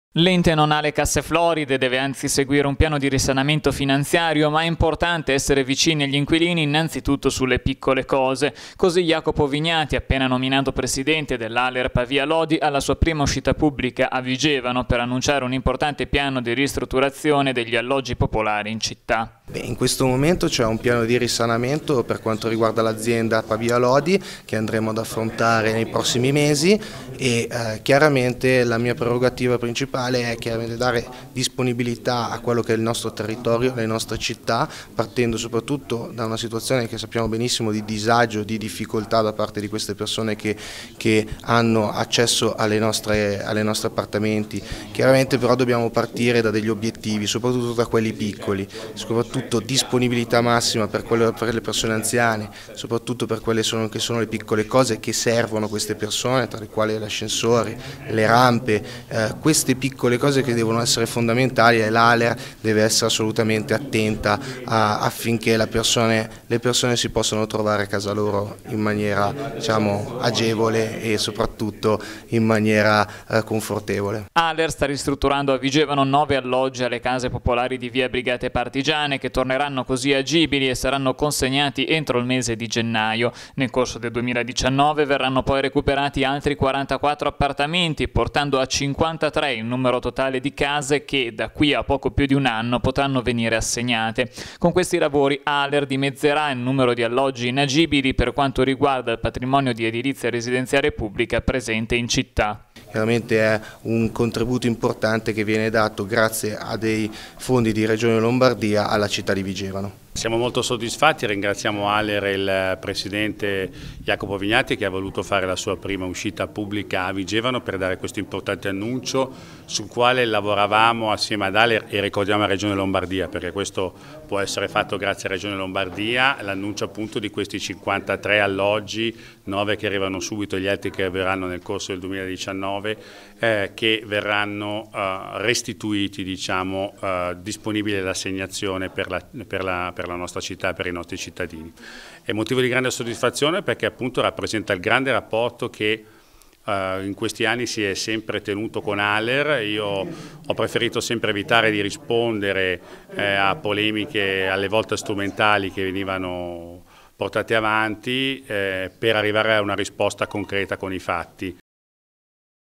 L'ente non ha le casse floride, deve anzi seguire un piano di risanamento finanziario, ma è importante essere vicini agli inquilini innanzitutto sulle piccole cose. Così Jacopo Vignati, appena nominato presidente dell'Aler Pavia Lodi, alla sua prima uscita pubblica a Vigevano per annunciare un importante piano di ristrutturazione degli alloggi popolari in città. In questo momento c'è un piano di risanamento per quanto riguarda l'azienda Pavia Lodi che andremo ad affrontare nei prossimi mesi e chiaramente la mia prerogativa principale è chiaramente dare disponibilità a quello che è il nostro territorio, le nostre città, partendo soprattutto da una situazione che sappiamo benissimo di disagio, di difficoltà da parte di queste persone che hanno accesso alle nostre appartamenti. Chiaramente però dobbiamo partire da degli obiettivi, soprattutto da quelli piccoli, soprattutto disponibilità massima per le persone anziane, soprattutto per quelle che sono le piccole cose che servono a queste persone, tra le quali gli ascensori, le rampe, queste piccole cose che devono essere fondamentali e l'Aler deve essere assolutamente attenta affinché le persone si possano trovare a casa loro in maniera, diciamo, agevole e soprattutto in maniera confortevole. Aler sta ristrutturando a Vigevano 9 alloggi alle case popolari di via Brigate Partigiane che torneranno così agibili e saranno consegnati entro il mese di gennaio. Nel corso del 2019 verranno poi recuperati altri 44 appartamenti, portando a 53 il numero totale di case che da qui a poco più di un anno potranno venire assegnate. Con questi lavori Aler dimezzerà il numero di alloggi inagibili per quanto riguarda il patrimonio di edilizia residenziale pubblica presente in città. Chiaramente è un contributo importante che viene dato grazie a dei fondi di Regione Lombardia alla città di Vigevano. Siamo molto soddisfatti, ringraziamo Aler e il presidente Jacopo Vignati che ha voluto fare la sua prima uscita pubblica a Vigevano per dare questo importante annuncio sul quale lavoravamo assieme ad Aler e ricordiamo la Regione Lombardia, perché questo può essere fatto grazie alla Regione Lombardia, l'annuncio appunto di questi 53 alloggi, 9 che arrivano subito e gli altri che arriveranno nel corso del 2019 che verranno restituiti, diciamo, disponibili all'assegnazione per la nostra città, per i nostri cittadini. È motivo di grande soddisfazione perché appunto rappresenta il grande rapporto che in questi anni si è sempre tenuto con Aler. Io ho preferito sempre evitare di rispondere a polemiche alle volte strumentali che venivano portate avanti per arrivare a una risposta concreta con i fatti.